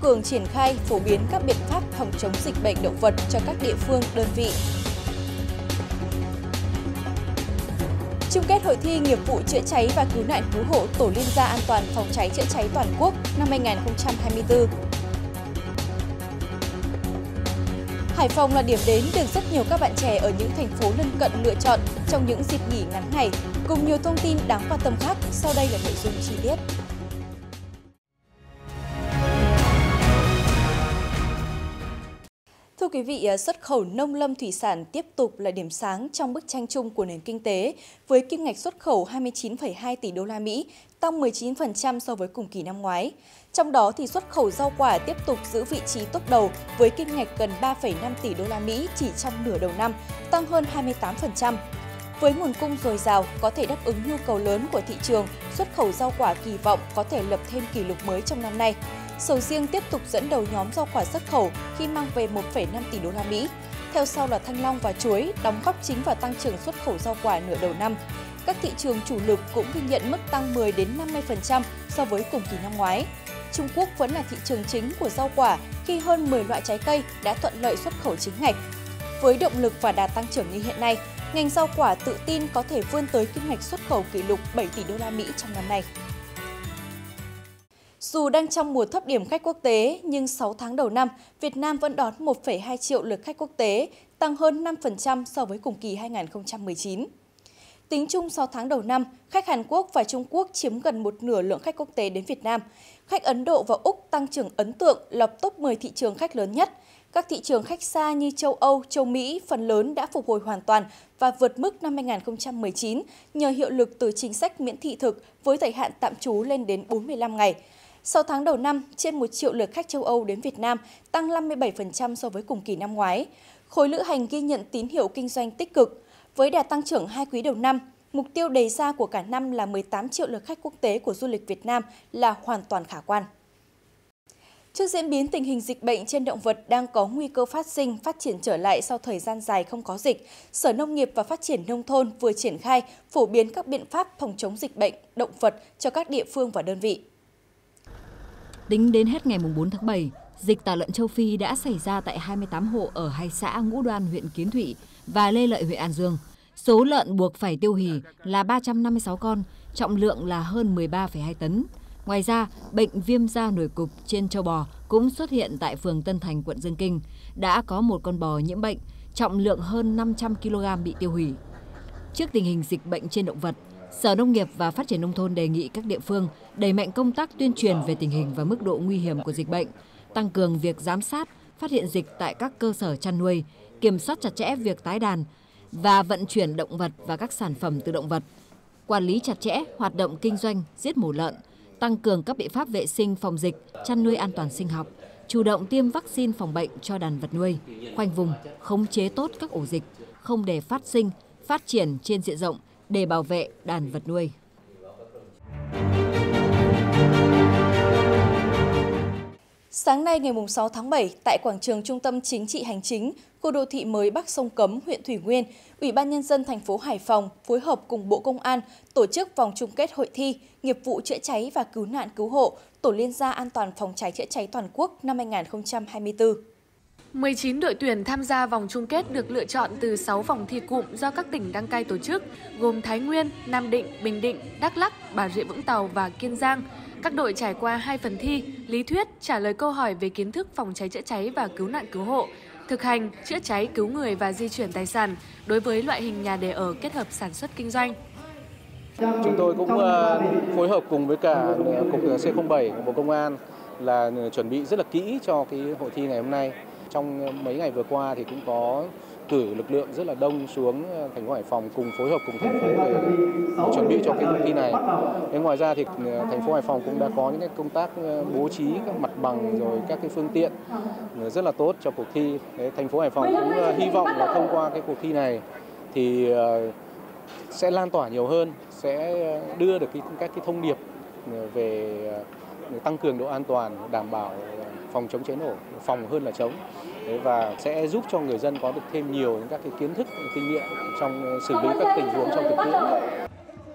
cường triển khai phổ biến các biện pháp phòng chống dịch bệnh động vật cho các địa phương, đơn vị. Chung kết hội thi nghiệp vụ chữa cháy và cứu nạn cứu hộ Tổ liên gia an toàn phòng cháy chữa cháy toàn quốc năm 2024. Hải Phòng là điểm đến được rất nhiều các bạn trẻ ở những thành phố lân cận lựa chọn trong những dịp nghỉ ngắn ngày. Cùng nhiều thông tin đáng quan tâm khác, sau đây là nội dung chi tiết. Thưa quý vị, xuất khẩu nông lâm thủy sản tiếp tục là điểm sáng trong bức tranh chung của nền kinh tế, với kim ngạch xuất khẩu 29,2 tỷ đô la Mỹ, tăng 19% so với cùng kỳ năm ngoái. Trong đó thì xuất khẩu rau quả tiếp tục giữ vị trí top đầu với kim ngạch gần 3,5 tỷ đô la Mỹ chỉ trong nửa đầu năm, tăng hơn 28%. Với nguồn cung dồi dào có thể đáp ứng nhu cầu lớn của thị trường, xuất khẩu rau quả kỳ vọng có thể lập thêm kỷ lục mới trong năm nay. Sầu riêng tiếp tục dẫn đầu nhóm rau quả xuất khẩu khi mang về 1,5 tỷ đô la Mỹ. Theo sau là thanh long và chuối, đóng góp chính vào tăng trưởng xuất khẩu rau quả nửa đầu năm. Các thị trường chủ lực cũng ghi nhận mức tăng 10 đến 50% so với cùng kỳ năm ngoái. Trung Quốc vẫn là thị trường chính của rau quả khi hơn 10 loại trái cây đã thuận lợi xuất khẩu chính ngạch. Với động lực và đà tăng trưởng như hiện nay, ngành rau quả tự tin có thể vươn tới kim ngạch xuất khẩu kỷ lục 7 tỷ đô la Mỹ trong năm nay. Dù đang trong mùa thấp điểm khách quốc tế, nhưng 6 tháng đầu năm, Việt Nam vẫn đón 1,2 triệu lượt khách quốc tế, tăng hơn 5% so với cùng kỳ 2019. Tính chung 6 tháng đầu năm, khách Hàn Quốc và Trung Quốc chiếm gần một nửa lượng khách quốc tế đến Việt Nam. Khách Ấn Độ và Úc tăng trưởng ấn tượng, lập top 10 thị trường khách lớn nhất. Các thị trường khách xa như châu Âu, châu Mỹ phần lớn đã phục hồi hoàn toàn và vượt mức năm 2019 nhờ hiệu lực từ chính sách miễn thị thực với thời hạn tạm trú lên đến 45 ngày. 6 tháng đầu năm, trên 1 triệu lượt khách châu Âu đến Việt Nam, tăng 57% so với cùng kỳ năm ngoái. Khối lữ hành ghi nhận tín hiệu kinh doanh tích cực. Với đà tăng trưởng 2 quý đầu năm, mục tiêu đề ra của cả năm là 18 triệu lượt khách quốc tế của du lịch Việt Nam là hoàn toàn khả quan. Trước diễn biến tình hình dịch bệnh trên động vật đang có nguy cơ phát triển trở lại sau thời gian dài không có dịch, Sở Nông nghiệp và Phát triển Nông thôn vừa triển khai phổ biến các biện pháp phòng chống dịch bệnh động vật cho các địa phương và đơn vị. Tính đến hết ngày 4 tháng 7, dịch tả lợn châu Phi đã xảy ra tại 28 hộ ở 2 xã Ngũ Đoan, huyện Kiến Thụy và Lê Lợi, huyện An Dương. Số lợn buộc phải tiêu hủy là 356 con, trọng lượng là hơn 13,2 tấn. Ngoài ra, bệnh viêm da nổi cục trên trâu bò cũng xuất hiện tại phường Tân Thành, quận Dương Kinh. Đã có một con bò nhiễm bệnh, trọng lượng hơn 500 kg bị tiêu hủy. Trước tình hình dịch bệnh trên động vật, Sở Nông nghiệp và Phát triển Nông thôn đề nghị các địa phương đẩy mạnh công tác tuyên truyền về tình hình và mức độ nguy hiểm của dịch bệnh, tăng cường việc giám sát, phát hiện dịch tại các cơ sở chăn nuôi, kiểm soát chặt chẽ việc tái đàn và vận chuyển động vật và các sản phẩm từ động vật, quản lý chặt chẽ hoạt động kinh doanh giết mổ lợn, tăng cường các biện pháp vệ sinh phòng dịch, chăn nuôi an toàn sinh học, chủ động tiêm vaccine phòng bệnh cho đàn vật nuôi, khoanh vùng, khống chế tốt các ổ dịch, không để phát triển trên diện rộng để bảo vệ đàn vật nuôi. Sáng nay ngày 6 tháng 7, tại quảng trường Trung tâm Chính trị Hành chính, khu đô thị mới Bắc Sông Cấm, huyện Thủy Nguyên, Ủy ban Nhân dân thành phố Hải Phòng phối hợp cùng Bộ Công an tổ chức vòng chung kết hội thi nghiệp vụ chữa cháy và cứu nạn cứu hộ Tổ liên gia an toàn phòng cháy chữa cháy toàn quốc năm 2024. 19 đội tuyển tham gia vòng chung kết được lựa chọn từ 6 vòng thi cụm do các tỉnh đăng cai tổ chức, gồm Thái Nguyên, Nam Định, Bình Định, Đắk Lắk, Bà Rịa Vũng Tàu và Kiên Giang. Các đội trải qua 2 phần thi, lý thuyết, trả lời câu hỏi về kiến thức phòng cháy chữa cháy và cứu nạn cứu hộ, thực hành, chữa cháy, cứu người và di chuyển tài sản đối với loại hình nhà để ở kết hợp sản xuất kinh doanh. Chúng tôi cũng phối hợp cùng với cả Cục C07 của Bộ Công an là chuẩn bị rất là kỹ cho cái hội thi ngày hôm nay. Trong mấy ngày vừa qua thì cũng có cử lực lượng rất là đông xuống thành phố Hải Phòng cùng phối hợp cùng thành phố để chuẩn bị cho cái cuộc thi này. Ngoài ra thì thành phố Hải Phòng cũng đã có những cái công tác bố trí các mặt bằng rồi các cái phương tiện rất là tốt cho cuộc thi. Thành phố Hải Phòng cũng hy vọng là thông qua cái cuộc thi này thì sẽ lan tỏa nhiều hơn, sẽ đưa được các cái thông điệp về tăng cường độ an toàn, đảm bảo phòng chống cháy nổ, phòng hơn là chống, và sẽ giúp cho người dân có được thêm nhiều những các cái kiến thức, kinh nghiệm trong xử lý các tình huống trong thực tiễn.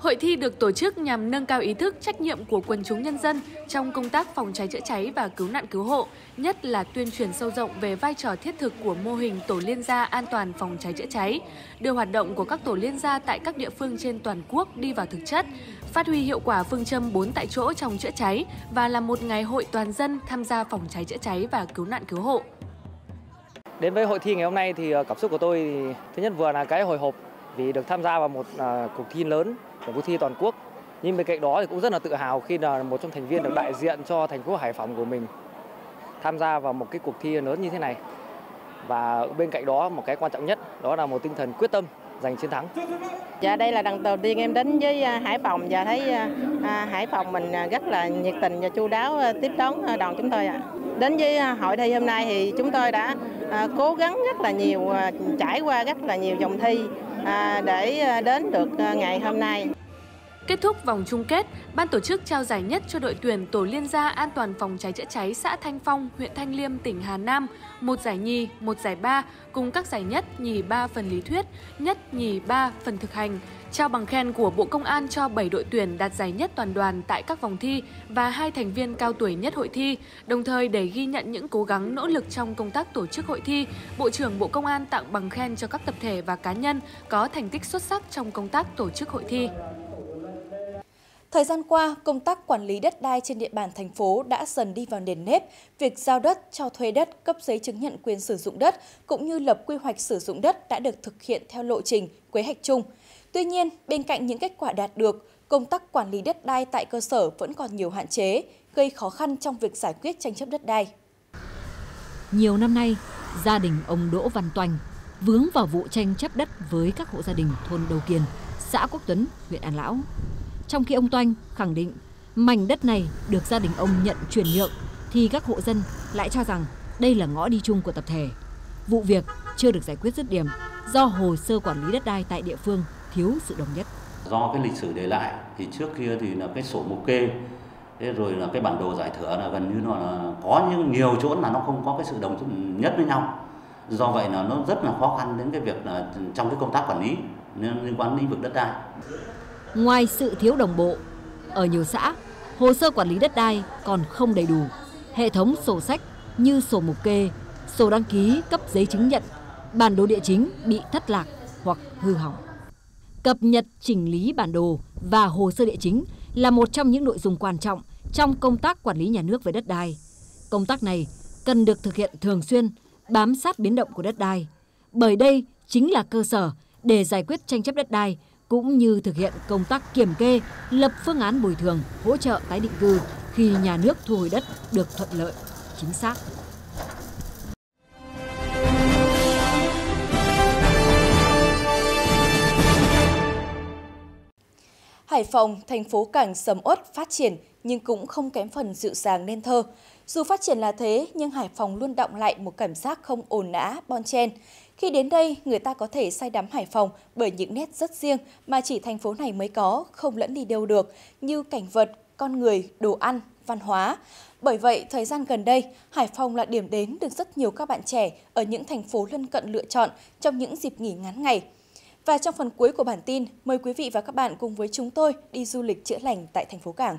Hội thi được tổ chức nhằm nâng cao ý thức, trách nhiệm của quần chúng nhân dân trong công tác phòng cháy chữa cháy và cứu nạn cứu hộ, nhất là tuyên truyền sâu rộng về vai trò thiết thực của mô hình tổ liên gia an toàn phòng cháy chữa cháy, đưa hoạt động của các tổ liên gia tại các địa phương trên toàn quốc đi vào thực chất, phát huy hiệu quả phương châm 4 tại chỗ trong chữa cháy và là một ngày hội toàn dân tham gia phòng cháy chữa cháy và cứu nạn cứu hộ. Đến với hội thi ngày hôm nay thì cảm xúc của tôi thì thứ nhất vừa là cái hồi hộp vì được tham gia vào một cuộc thi lớn, một cuộc thi toàn quốc. Nhưng bên cạnh đó thì cũng rất là tự hào khi là một trong thành viên được đại diện cho thành phố Hải Phòng của mình tham gia vào một cái cuộc thi lớn như thế này. Và bên cạnh đó một cái quan trọng nhất đó là một tinh thần quyết tâm giành chiến thắng. Dạ, đây là lần đầu tiên em đến với Hải Phòng và thấy Hải Phòng mình rất là nhiệt tình và chu đáo tiếp đón đoàn chúng tôi ạ. Đến với hội thi hôm nay thì chúng tôi đã cố gắng rất là nhiều, trải qua rất là nhiều vòng thi để đến được ngày hôm nay. Kết thúc vòng chung kết, ban tổ chức trao giải nhất cho đội tuyển Tổ liên gia an toàn phòng cháy chữa cháy xã Thanh Phong, huyện Thanh Liêm, tỉnh Hà Nam, 1 giải nhì, 1 giải ba cùng các giải nhất, nhì 3 phần lý thuyết, nhất, nhì 3 phần thực hành. Trao bằng khen của Bộ Công an cho 7 đội tuyển đạt giải nhất toàn đoàn tại các vòng thi và 2 thành viên cao tuổi nhất hội thi. Đồng thời để ghi nhận những cố gắng nỗ lực trong công tác tổ chức hội thi, Bộ trưởng Bộ Công an tặng bằng khen cho các tập thể và cá nhân có thành tích xuất sắc trong công tác tổ chức hội thi. Thời gian qua, công tác quản lý đất đai trên địa bàn thành phố đã dần đi vào nền nếp. Việc giao đất, cho thuê đất, cấp giấy chứng nhận quyền sử dụng đất cũng như lập quy hoạch sử dụng đất đã được thực hiện theo lộ trình, quy hoạch chung. Tuy nhiên, bên cạnh những kết quả đạt được, công tác quản lý đất đai tại cơ sở vẫn còn nhiều hạn chế, gây khó khăn trong việc giải quyết tranh chấp đất đai. Nhiều năm nay, gia đình ông Đỗ Văn Toanh vướng vào vụ tranh chấp đất với các hộ gia đình thôn Đầu Kiền, xã Quốc Tuấn, huyện An Lão. Trong khi ông Toanh khẳng định mảnh đất này được gia đình ông nhận chuyển nhượng, thì các hộ dân lại cho rằng đây là ngõ đi chung của tập thể. Vụ việc chưa được giải quyết dứt điểm do hồ sơ quản lý đất đai tại địa phương thiếu sự đồng nhất. Do cái lịch sử để lại thì trước kia thì là cái sổ mục kê, thế rồi là cái bản đồ giải thửa là gần như là có những nhiều chỗ là nó không có cái sự đồng nhất với nhau. Do vậy là nó rất là khó khăn đến cái việc là trong cái công tác quản lý liên quan đến lĩnh vực đất đai. Ngoài sự thiếu đồng bộ, ở nhiều xã, hồ sơ quản lý đất đai còn không đầy đủ. Hệ thống sổ sách như sổ mục kê, sổ đăng ký cấp giấy chứng nhận, bản đồ địa chính bị thất lạc hoặc hư hỏng. Cập nhật chỉnh lý bản đồ và hồ sơ địa chính là một trong những nội dung quan trọng trong công tác quản lý nhà nước về đất đai. Công tác này cần được thực hiện thường xuyên, bám sát biến động của đất đai, bởi đây chính là cơ sở để giải quyết tranh chấp đất đai cũng như thực hiện công tác kiểm kê, lập phương án bồi thường, hỗ trợ tái định cư khi nhà nước thu hồi đất được thuận lợi, chính xác. Hải Phòng, thành phố cảng sầm uất phát triển nhưng cũng không kém phần dịu dàng nên thơ. Dù phát triển là thế nhưng Hải Phòng luôn đọng lại một cảm giác không ồn ào, bon chen. Khi đến đây, người ta có thể say đắm Hải Phòng bởi những nét rất riêng mà chỉ thành phố này mới có, không lẫn đi đâu được, như cảnh vật, con người, đồ ăn, văn hóa. Bởi vậy, thời gian gần đây, Hải Phòng là điểm đến được rất nhiều các bạn trẻ ở những thành phố lân cận lựa chọn trong những dịp nghỉ ngắn ngày. Và trong phần cuối của bản tin, mời quý vị và các bạn cùng với chúng tôi đi du lịch chữa lành tại thành phố Cảng.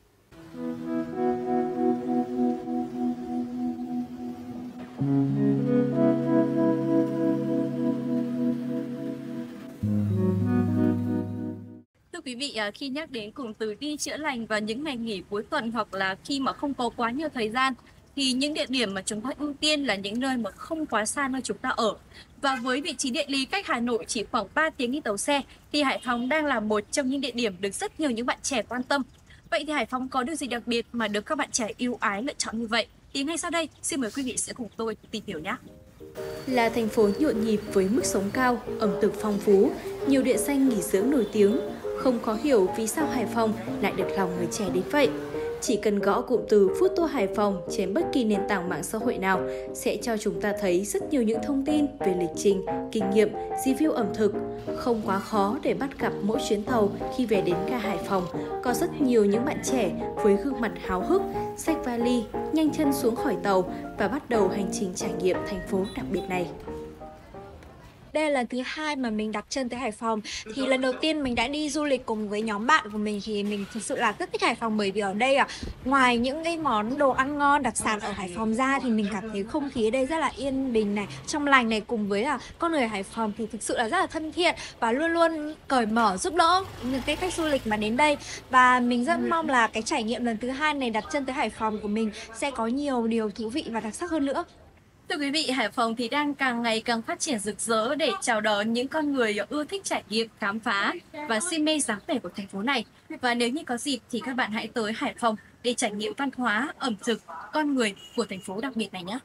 Thưa quý vị, khi nhắc đến cụm từ đi chữa lành vào những ngày nghỉ cuối tuần hoặc là khi mà không có quá nhiều thời gian, thì những địa điểm mà chúng ta ưu tiên là những nơi mà không quá xa nơi chúng ta ở. Và với vị trí địa lý cách Hà Nội chỉ khoảng 3 tiếng đi tàu xe, thì Hải Phòng đang là một trong những địa điểm được rất nhiều những bạn trẻ quan tâm. Vậy thì Hải Phòng có điều gì đặc biệt mà được các bạn trẻ yêu ái lựa chọn như vậy? Thì ngay sau đây, xin mời quý vị sẽ cùng tôi tìm hiểu nhé! Là thành phố nhộn nhịp với mức sống cao, ẩm thực phong phú, nhiều địa danh nghỉ dưỡng nổi tiếng, không khó hiểu vì sao Hải Phòng lại được lòng người trẻ đến vậy. Chỉ cần gõ cụm từ Food Tour Hải Phòng trên bất kỳ nền tảng mạng xã hội nào sẽ cho chúng ta thấy rất nhiều những thông tin về lịch trình, kinh nghiệm, review ẩm thực. Không quá khó để bắt gặp mỗi chuyến tàu khi về đến ga Hải Phòng. Có rất nhiều những bạn trẻ với gương mặt háo hức, xách vali, nhanh chân xuống khỏi tàu và bắt đầu hành trình trải nghiệm thành phố đặc biệt này. Đây là lần thứ 2 mà mình đặt chân tới Hải Phòng. Thì lần đầu tiên mình đã đi du lịch cùng với nhóm bạn của mình thì mình thực sự là rất thích Hải Phòng, bởi vì ở đây ngoài những cái món đồ ăn ngon đặc sản ở Hải Phòng ra thì mình cảm thấy không khí ở đây rất là yên bình này, trong lành này, cùng với là con người Hải Phòng thì thực sự là rất là thân thiện và luôn luôn cởi mở giúp đỡ những cái khách du lịch mà đến đây. Và mình rất mong là cái trải nghiệm lần thứ 2 này đặt chân tới Hải Phòng của mình sẽ có nhiều điều thú vị và đặc sắc hơn nữa. Thưa quý vị, Hải Phòng thì đang càng ngày càng phát triển rực rỡ để chào đón những con người ưa thích trải nghiệm, khám phá và si mê dáng vẻ của thành phố này. Và nếu như có dịp thì các bạn hãy tới Hải Phòng để trải nghiệm văn hóa, ẩm thực, con người của thành phố đặc biệt này nhé.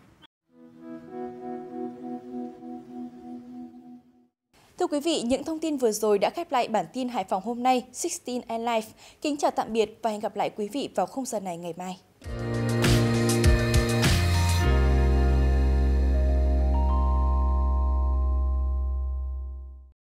Thưa quý vị, những thông tin vừa rồi đã khép lại bản tin Hải Phòng hôm nay 16 and Life. Kính chào tạm biệt và hẹn gặp lại quý vị vào khung giờ này ngày mai.